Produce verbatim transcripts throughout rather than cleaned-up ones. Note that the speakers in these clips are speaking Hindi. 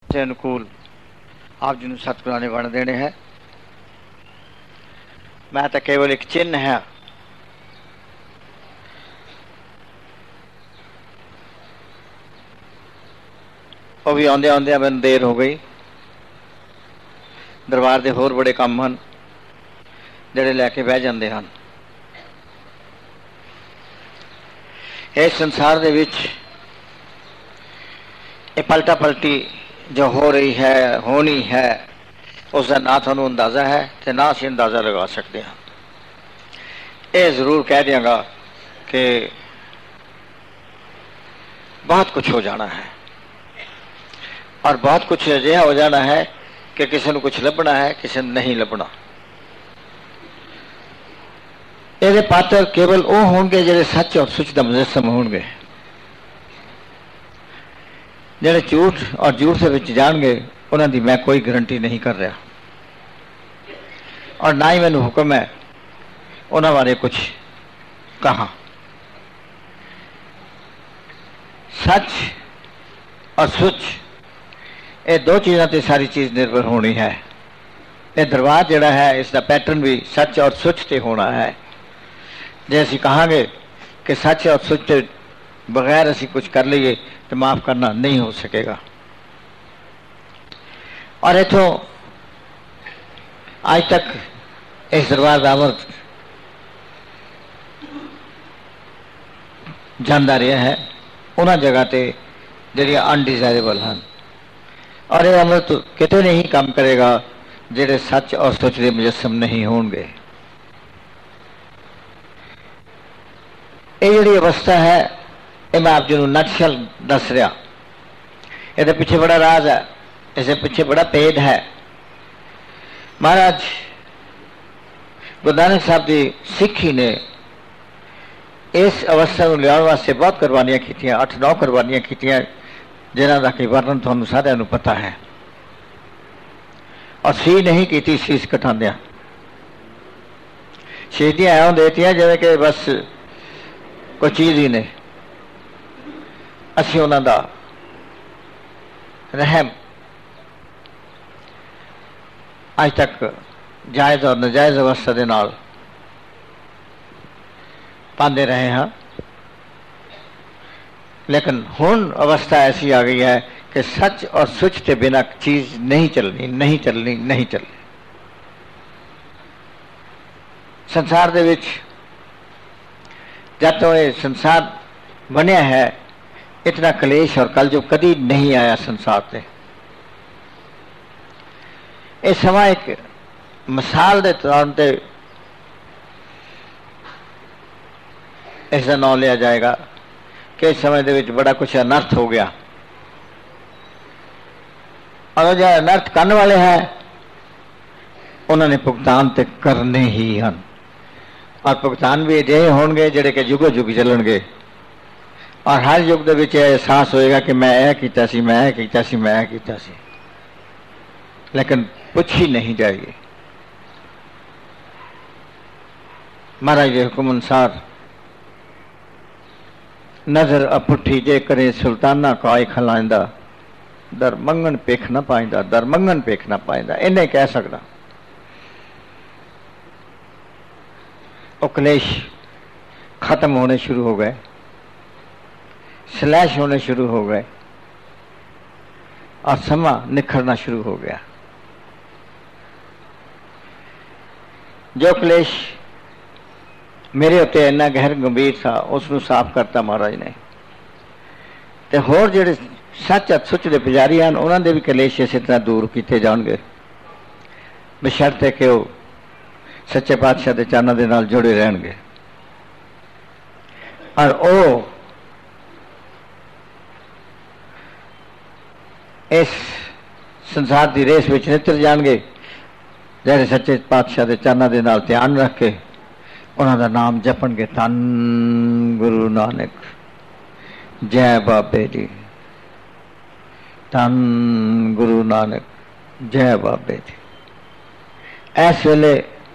के अनुकूल आप जी सतगुरां ने बन देने हैं। मैं तो केवल एक चिन्ह है। वो भी आंदे आंदे मैनूं देर हो गई। दरबार के होर बड़े काम हैं जिहड़े लैके बह जाते हैं। इस संसार दे विच ये पलटा पलटी जो हो रही है होनी है उसका ना थानू अंदाज़ा है तो ना असीं अंदाज़ा लगा सकते हैं। ये जरूर कह देंगा कि बहुत कुछ हो जाना है और बहुत कुछ अजिहा हो जाना है कि किसी को कुछ लभना है किसी ने नहीं लभना। ये पात्र केवल वो होंगे जिहड़े सच और सुच का मुजस्सम होंगे। जिहड़े झूठ और झूठ के विच जाणगे उन्हां दी मैं कोई गारंटी नहीं कर रहा और ना ही मैनूं हुक्म है उन्हां बारे कुछ कहा। सच और सुच ये दो चीज़ों पर सारी चीज़ निर्भर होनी है। ये दरबार जिहड़ा है इसका पैटर्न भी सच और सुच ते होना है। जे असीं कहांगे कि सच और सुच के बगैर असीं कुछ कर लीए तो माफ़ करना नहीं हो सकेगा। और इथों आज तक इस दरबार का अमृत जाता रहा है उन्होंने जगह ते जिहड़ियां अनडिजायरेबल हैं और यह अमृत किते नहीं काम करेगा जिहड़े सच और सुच के मुजस्सम नहीं होंगे। ये जिहड़ी अवस्था है ये मैं आप जी नटशल दस रहा। ये पिछे बड़ा राज है, इसके पिछे बड़ा भेद है। महाराज गुरु नानक साहब की सिक्खी ने इस अवस्था को लियाउण वास्ते बहुत कुर्बानियां कीतियां, अठ नौ कुर्बानियां कीतियां जिन्हां दा कि वर्णन तुहानूं सारिआं नूं पता है। और सी नहीं की शीश कटांदियां, शहीदियां ऐं देतियां जिवें कि बस कोई चीज़ ही नहीं। असीं उन्हां दा रहम अज तक जायज़ और नजायज़ अवस्था के नाल पाते रहे हैं, लेकिन हुण अवस्था ऐसी आ गई है कि सच और सुच के बिना चीज़ नहीं चलनी नहीं चलनी नहीं चलनी। संसार दे विच जब तो ये संसार बनया है इतना कलेश और कलयुग कभी नहीं आया संसार से। ये समा एक मिसाल के तौर पर इसका नाम लिया जाएगा कि इस समय दे विच बड़ा कुछ अनर्थ हो गया और जो अनर्थ करने वाले हैं उन्होंने भुगतान तो करने ही हैं और भुगतान भी अजिहे होणगे जिहड़े कि युगो युग चलणगे और हर युग दे विच एहसास होएगा कि मैं यह कीता सी मैं यह कीता सी मैं यह कीता सी, लेकिन पूछी नहीं जाएगी। महाराज के हुक्म अनुसार नजर अपुठी जे करे सुल्ताना काय खलाइंदा दर मंगन पेख न पाइंदा दर मंगन पेख न पाइंदा। इन्हें कह सकता वो क्लेश खत्म होने शुरू हो गए, स्लैश होने शुरू हो गए और समा निखरना शुरू हो गया। जो क्लेश मेरे उत्ते इन्ना गहर गंभीर था उसनूं साफ करता महाराज ने। तो होर जिहड़े सच अत सुच के पुजारी हैं उन्होंने दे भी कलेश इस तरह दूर किए जाएंगे बशर्ते कि वो सच्चे पातशाह के चरणों के नाल जुड़े रहेंगे और वो इस संसार की रेस में नितर जाएंगे जिहड़े सच्चे पातशाह के चरणों के नाल ध्यान रख के उन्हों का नाम जपणगे। धन गुरु नानक जय बाबे जी, धन गुरु नानक जय बाबे जी। इस वेले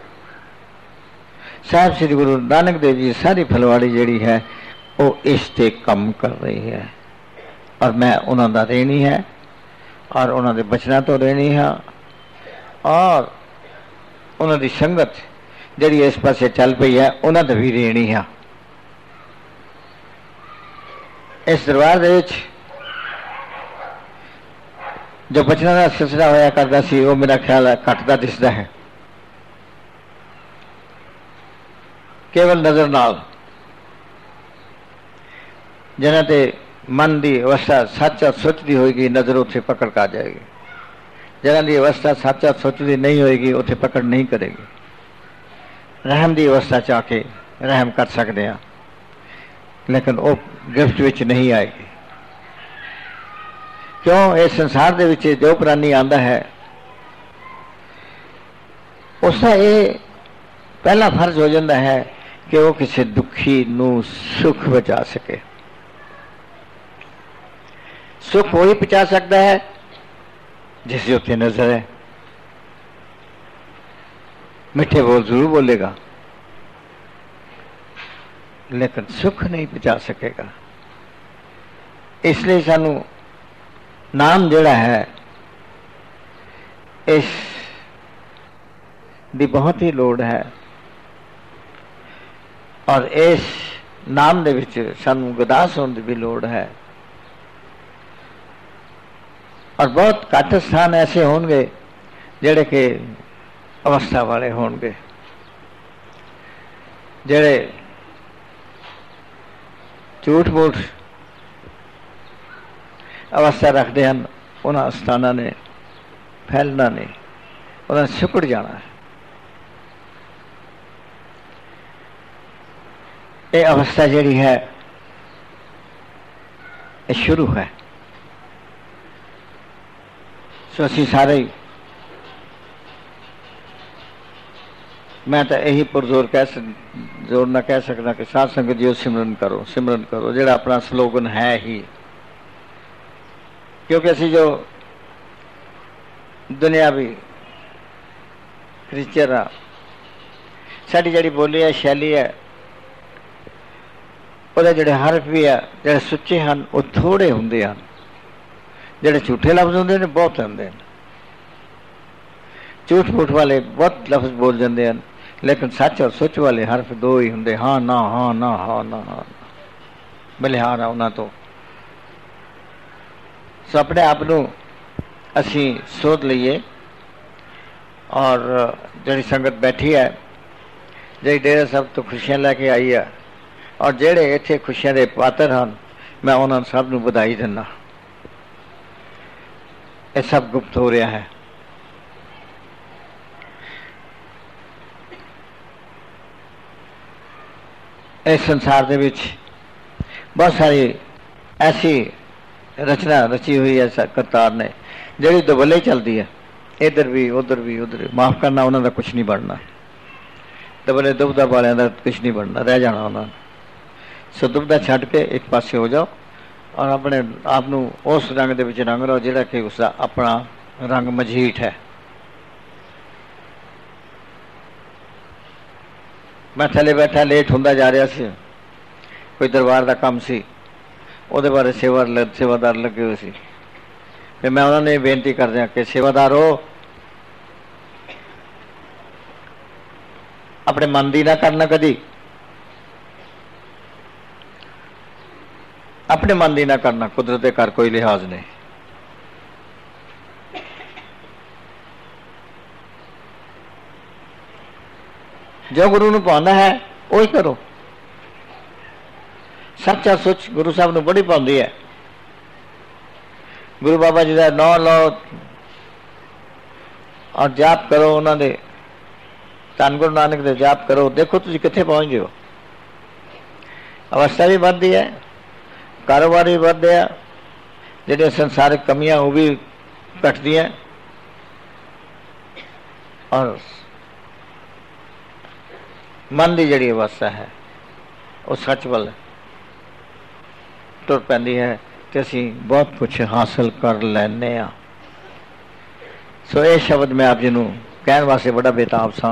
साहब श्री गुरु नानक देव जी सारी फलवाड़ी जिहड़ी है वो इस ते कम कर रही है और मैं उन्हों का देनी है और उन्होंने बचना तो रहनी है और उन्होंने संगत जी इस पासे चल पई है उन्होंने भी रहनी है। इस दरबार दे विच जो बचना का सिलसिला होया करता सी वो मेरा ख्याल है घटता दिसदा है। केवल नज़र नाल जिन्हां ते मन की अवस्था सच और सोच की होएगी नज़र उत्थे पकड़ कर जाएगी। जिन्हां की अवस्था सच और सोच की नहीं होएगी उत्थे पकड़ नहीं करेगी। रहम की अवस्था च आके रहम कर सकते हैं लेकिन वो गिरफ्त विच नहीं आएगी। क्यों? इस संसार दे विच जो प्राणी आंदा है उसका ये पहला फर्ज हो जाता है कि वो किसी दुखी नू सुख बचा सके। सुख वही पहुंचा सकता है जिससे उत्ते नजर है। मिठे बोल जरूर बोलेगा लेकिन सुख नहीं पहुंचा सकेगा। इसलिए सानू नाम जिहड़ा है इस दी बहुत ही लोड़ है और इस नाम दे विच सानू गुरदास होने की भी लोड़ है। और बहुत घट स्थान ऐसे होंगे जेड़े के अवस्था वाले होंगे जेड़े झूठ मूठ अवस्था रखते हैं। उन्होंने स्थानों ने फैलना नहीं, उन्होंने सिकुड़ जाना है। ये अवस्था जिहड़ी है ये शुरू है। सो असी सारे ही मैं तो यही पुरजोर कह जोर ना कह सकता कि साध संगत जी सिमरन करो सिमरन करो जिहड़ा अपना स्लोगन है ही। क्योंकि असी जो दुनियावी क्रीचर आ साडी जिहड़ी बोली है शैली है ਉਹਦੇ ਜਿਹੜੇ हरफ भी है ਜਿਹੜੇ सुच्चे हैं वो थोड़े होंगे हैं। ਜਿਹੜੇ झूठे लफ्ज होंगे ने बहुत होंगे हैं। झूठ मूठ वाले बहुत लफ्ज बोल जाते हैं लेकिन सच और सुच वाले हरफ दो ही होंगे। हाँ ना हाँ ना हाँ ना हाँ बलिहार आ उन्होंने तो सो अपने आप को असी सोच लीए। और जी संगत बैठी है जी डेरा सब तो खुशियां लैके आई है और जेड़े इत्थे खुशियां दे पात्र हैं मैं उन्होंने सब नूं बधाई दिना। ये सब गुप्त हो रहा है। इस संसार दे विच बहुत सारी ऐसी रचना रची हुई है करतार ने जिहड़ी दुबले चलती है। इधर भी उधर भी उधर भी माफ करना उन्होंने कुछ नहीं बनना। दुबले दुबदा वालियां दा कुछ नहीं बनना रह जाना उन्होंने। सो दुबदा छड्ड के एक पासे हो जाओ और अपने आप नूं उस रंग दे विच रंग लो जिहड़ा कि उसका अपना रंग मझीठ है। मैं थले बैठा लेट हुंदा जा रहा सी कोई दरबार का काम सी ਉਹਦੇ बारे सेवा सेवादार लगे हुए सी। फिर मैं उन्होंने बेनती कर दिया कि सेवादारो अपने मन की ना करना कदी अपने मन की ना करना कुदरत के घर कोई लिहाज नहीं। जो गुरु नूं पाउंदा है वही करो। सच्चा सुच गुरु साहब नूं बड़ी पाउंदी है। गुरु बाबा जी का नाम लो और जाप करो उन्होंने धन गुरु नानक दे जाप करो। देखो तुसीं कित्थे पहुंच गए हो। अवस्था भी बढ़ती है, कारोबार भी बढ़ते हैं, जिहड़ियां संसारिक कमियां वो भी घटदी हैं और मन की जिहड़ी अवस्था है वो सच वाल तुर पैंदी है तो असी बहुत कुछ हासिल कर लैने आ। सो ये शब्द मैं आप जी नूं कहण वास्ते बड़ा बेताब सा।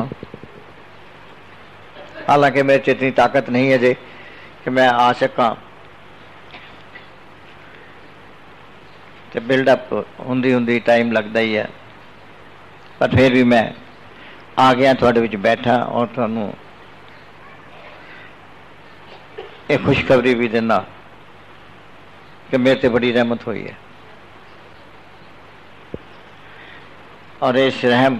हालांकि मेरे च इतनी ताकत नहीं है जे कि मैं आ सका तो बिल्डअप होंदी होंदी टाइम लगता ही है, पर फिर भी मैं आ गया थोड़े विच बैठा और तुहानू ये खुशखबरी भी देना कि मेरे ते बड़ी रहमत हुई है। और इस रहम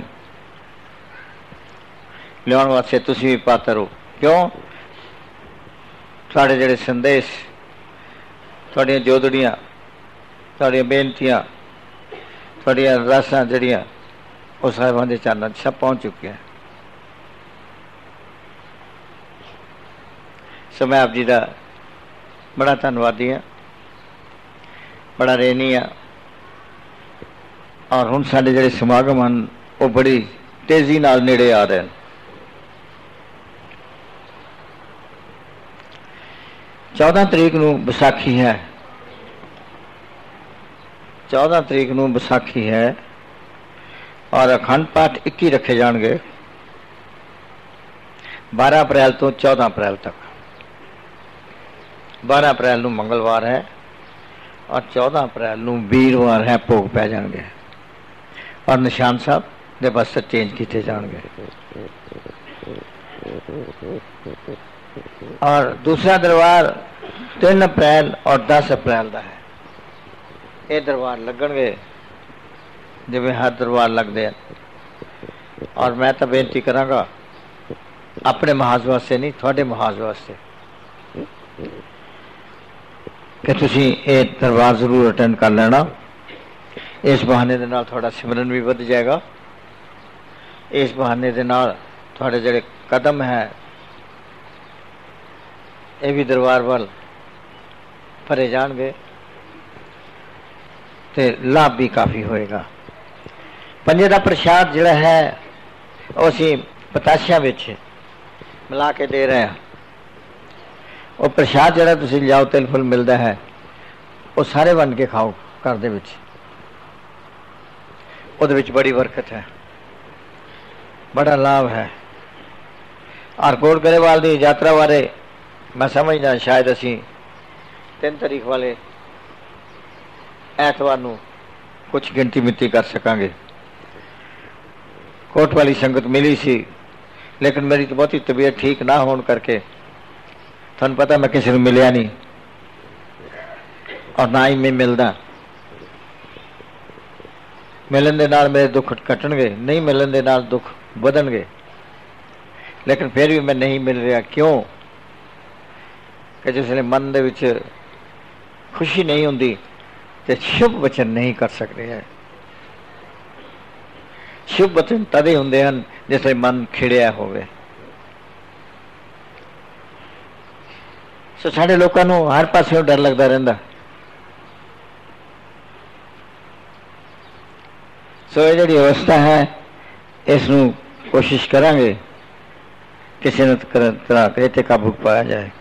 लियाउण वास्ते तुसीं भी पात्र हो। क्यों? तुहाडे जिहड़े संदेश, तुहाडीआं जोदड़ियां, तुहाडीआं बेनतियां, तुहाडीआं अरदासां जिहड़ियां वो साहिबां दे चरणां च सब पहुँच चुकियां। सो मैं आप जी का बड़ा धन्नवादी हाँ, बड़ा रेनी हाँ। और हुण साडे जिहड़े समागम हैं वो बड़ी तेजी नाल नेड़े आ रहे हैं। चौदह तरीक नूं विसाखी है, चौदह तरीक नूं विसाखी है और अखंड पाठ इक्की रखे जाएंगे बारह अप्रैल तो चौदह अप्रैल तक। बारह अप्रैल नूं मंगलवार है और चौदह अप्रैल नूं वीरवार है, भोग पै जाएंगे और निशान साहब दे बस्तर चेंज किए जाएंगे। और दूसरा दरबार तीन अप्रैल और दस अप्रैल का है। ये दरबार लगणगे जिवें हर दरबार लगते हैं। और मैं तो बेनती करांगा अपने महाज वास्ते नहीं, थोड़े महाज वास्ते कि तुसीं ये दरबार जरूर अटेंड कर लेना। इस बहाने दे नाल थोड़ा सिमरन भी वध जाएगा। इस बहाने दे नाल थोड़े जिहड़े कदम है ये भी दरबार वाल भरे जाएंगे तो लाभ भी काफ़ी होएगा। पंजे का प्रसाद जिहड़ा है वो असीं पताशियां विच मिला के दे रहे हैं। वो प्रसाद जिहड़ा तुसीं लियाओ तिल फुल मिलता है वो सारे बन के खाओ घर दे विच, उहदे विच बड़ी बरकत है, बड़ा लाभ है। और कोट गरेवाल की यात्रा बारे मैं समझदा शायद असी तीन तारीख वाले ऐतवार नूं कुछ गिनती मिती कर सकांगे। कोट वाली संगत मिली सी, लेकिन मेरी तो बहुती तबीयत ठीक ना होने करके तुहानूं पता मैं किसी को मिलिया नहीं और ना ही मैं मिलदा। मिलन दे नाल मेरे दुख कटणगे, नहीं मिलन दे नाल दुख वधणगे, लेकिन फिर भी मैं नहीं मिल रहा। क्यों कि जिसले मन दे विच खुशी नहीं होंदी तो शुभ वचन नहीं कर सकते हैं। शुभ वचन तदे होंदे हन जिसले मन खिड़िया होवे। सो साडे लोकां नूं हर पासों डर लगदा रहिंदा। सो ये जिहड़ी अवस्था है इसनूं कोशिश करांगे किसी न तरह इत्थे काबू पाया जाए।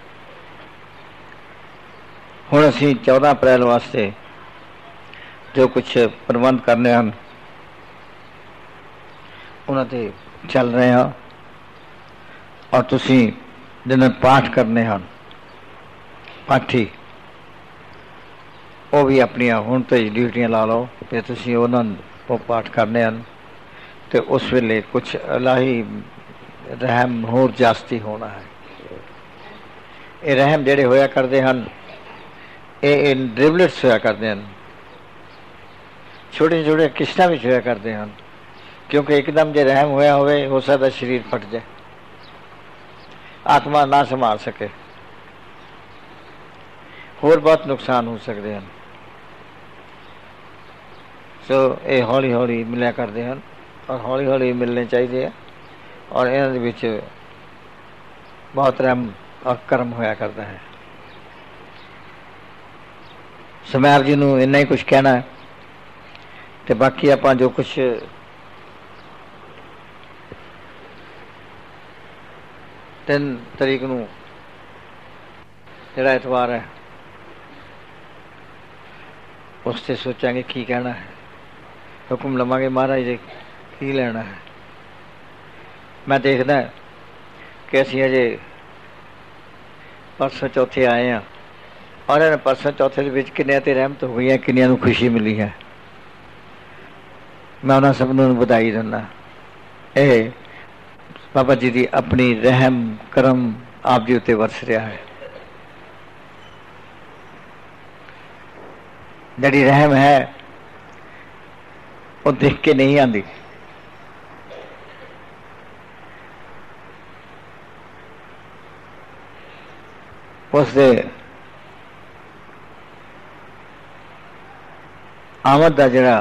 हुण असीं चौदह अप्रैल वास्ते जो कुछ प्रबंध करने हैं उन्हां ते चल रहे हैं और तुसीं जिन्हें पाठ करने हैं पाठी वो भी अपनियां हुण तो ड्यूटियां ला लो कि तुसीं उन्हां वो पाठ करने हैं तो उस वेले कुछ इलाही रहम होर जास्ती होना है। ये रहम जेड़े होया करते हैं ये ड्रिबलेट्स होया करते हैं, छोटे छोटे किस्तां विच होया करते हैं, क्योंकि एकदम जो रहम होया होवे हो सकता शरीर फट जाए, आत्मा ना संभाल सके, होर बहुत नुकसान हो सकते हैं। सो ये हौली हौली मिलिया करते हैं और हौली हौली मिलने चाहिए और इन्हां दे विच बहुत रहम और करम होया करता है। सो मैं आप जी नूं इन्ना ही कुछ कहना है तो बाकी आपां जो कुछ तीन तरीक नूं जिहड़ा एतवार है उस ते सोचांगे की कहना है, हुक्म लवांगे महाराज जी की लेना है। मैं देखदा कि असीं अजे परसों चौथे आए हैं और इन परसों चौथे के विच किन्नियां ते रहमत हो गई है, किन्नियां नूं खुशी मिली है। मैं उन्होंने सबनों बधाई दिंदा। ये बाबा जी की अपनी रहम करम आप जी उत्ते वरस रहा है। जिहड़ी रहम है वो देख के नहीं आती, उसदे आमद का जिहड़ा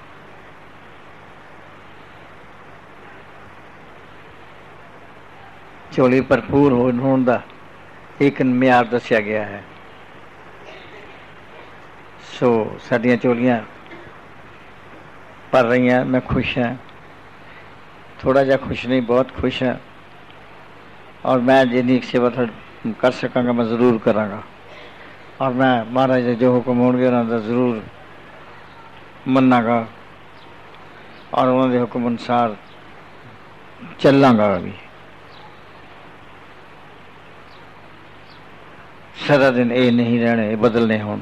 झोली भरपूर होने का एक म्यार दसिया गया है। सो साडियां झोलियां भर रही हैं। मैं खुश हाँ, थोड़ा जा खुश नहीं, बहुत खुश हाँ। और मैं जिन्नी सेवा कर सकांगा मैं जरूर करांगा। और मैं महाराज के जो हुक्म होंगे उन्होंने जरूर मनागा और उन्होंने हुक्म अनुसार चलांगा भी। सारा दिन ये नहीं रहने, ये बदलने हों।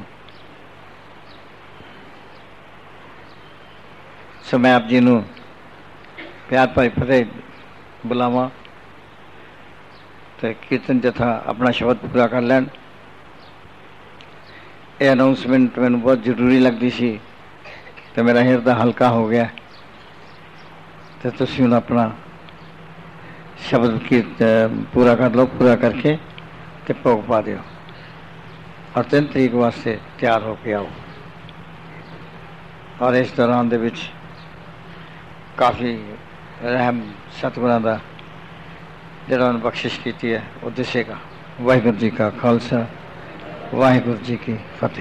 सो मैं आप जी नूं प्यार भाई फतेह बुलावा तो कीर्तन जथा अपना शब्द पूरा कर लैन। ये अनाउंसमेंट मैनू बहुत जरूरी लगती सी तो मेरा हिरदा हल्का हो गया। तो तुसीं हुण अपना शब्द कीर्तन पूरा कर लो, पूरा करके ते भोग पा दिओ और तीन तरीक वास्ते तैयार होके आओ। और इस दौरान दे विच काफ़ी रहम सतगुणां दा जिहड़ा उन्होंने बख्शिश की है वो दिसेगा। वाहिगुरू जी का खालसा, वाहिगुरू जी की फतेह।